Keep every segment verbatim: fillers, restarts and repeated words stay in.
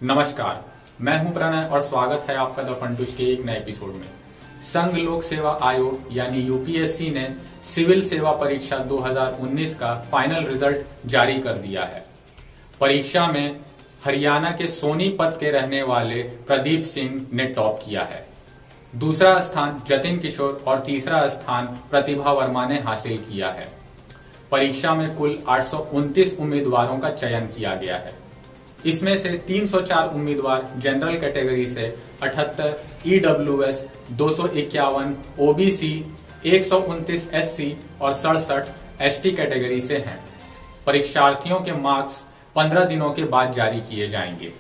नमस्कार, मैं हूं प्रणय और स्वागत है आपका द फंटूश के एक नए एपिसोड में। संघ लोक सेवा आयोग यानी यूपीएससी ने सिविल सेवा परीक्षा दो हज़ार उन्नीस का फाइनल रिजल्ट जारी कर दिया है। परीक्षा में हरियाणा के सोनीपत के रहने वाले प्रदीप सिंह ने टॉप किया है। दूसरा स्थान जतिन किशोर और तीसरा स्थान प्रतिभा वर्मा ने हासिल किया है। परीक्षा में कुल आठ सौ उनतीस उम्मीदवारों का चयन किया गया है। इसमें से तीन सौ चार उम्मीदवार जनरल कैटेगरी से, अठहत्तर ईडब्ल्यूएस, दो सौ इक्यावन ओबीसी, एक सौ उनतीस एससी और सड़सठ एसटी कैटेगरी से हैं। परीक्षार्थियों के मार्क्स पंद्रह दिनों के बाद जारी किए जाएंगे।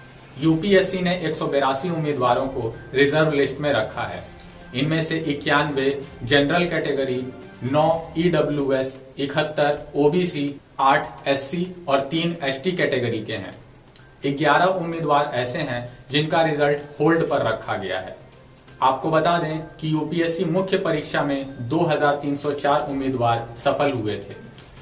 यूपीएससी ने एक सौ बिरासी उम्मीदवारों को रिजर्व लिस्ट में रखा है। इनमें से इक्यानवे जनरल कैटेगरी, नौ ईडब्ल्यूएस, इकहत्तर ओबीसी, आठ एससी और तीन एसटी कैटेगरी के हैं। ग्यारह उम्मीदवार ऐसे हैं जिनका रिजल्ट होल्ड पर रखा गया है। आपको बता दें कि यूपीएससी मुख्य परीक्षा में दो हज़ार तीन सौ चार उम्मीदवार सफल हुए थे।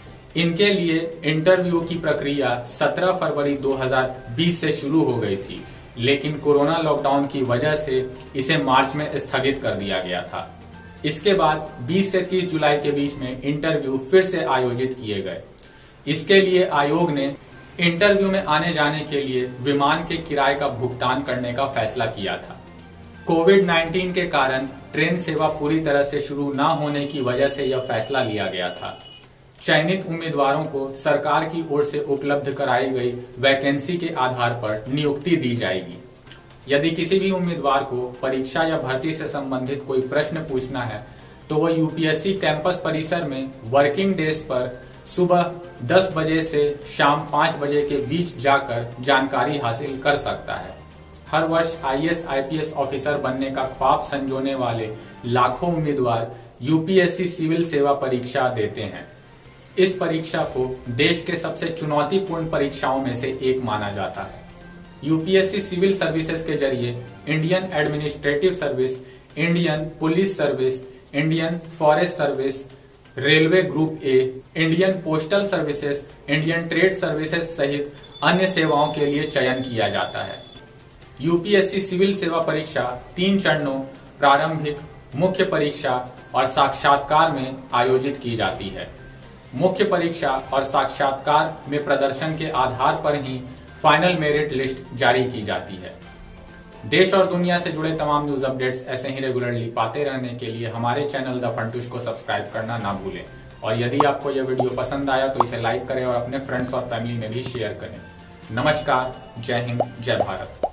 इनके लिए इंटरव्यू की प्रक्रिया सत्रह फरवरी दो हज़ार बीस से शुरू हो गई थी, लेकिन कोरोना लॉकडाउन की वजह से इसे मार्च में स्थगित कर दिया गया था। इसके बाद बीस से तीस जुलाई के बीच में इंटरव्यू फिर से आयोजित किए गए। इसके लिए आयोग ने इंटरव्यू में आने जाने के लिए विमान के किराए का भुगतान करने का फैसला किया था। कोविड उन्नीस के कारण ट्रेन सेवा पूरी तरह से शुरू न होने की वजह से यह फैसला लिया गया था। चयनित उम्मीदवारों को सरकार की ओर से उपलब्ध कराई गई वैकेंसी के आधार पर नियुक्ति दी जाएगी। यदि किसी भी उम्मीदवार को परीक्षा या भर्ती से संबंधित कोई प्रश्न पूछना है तो वह यूपीएससी कैंपस परिसर में वर्किंग डेज पर सुबह दस बजे से शाम पाँच बजे के बीच जाकर जानकारी हासिल कर सकता है। हर वर्ष आईएएस आईपीएस ऑफिसर बनने का ख्वाब संजोने वाले लाखों उम्मीदवार यूपीएससी सिविल सेवा परीक्षा देते हैं। इस परीक्षा को देश के सबसे चुनौतीपूर्ण परीक्षाओं में से एक माना जाता है। यूपीएससी सिविल सर्विसेज के जरिए Indian administrative service, Indian police service, Indian forest service, railway group A, Indian postal services, Indian trade services सहित अन्य सेवाओं के लिए चयन किया जाता है। यूपीएससी सिविल सेवा परीक्षा तीन चरणों प्रारंभिक, मुख्य परीक्षा और साक्षात्कार में आयोजित की जाती है। मुख्य परीक्षा और साक्षात्कार में प्रदर्शन के आधार पर ही फाइनल मेरिट लिस्ट जारी की जाती है। देश और दुनिया से जुड़े तमाम न्यूज अपडेट्स ऐसे ही रेगुलरली पाते रहने के लिए हमारे चैनल द फंटूश को सब्सक्राइब करना ना भूलें। और यदि आपको यह वीडियो पसंद आया तो इसे लाइक करें और अपने फ्रेंड्स और फैमिली में भी शेयर करें। नमस्कार, जय हिंद, जय भारत।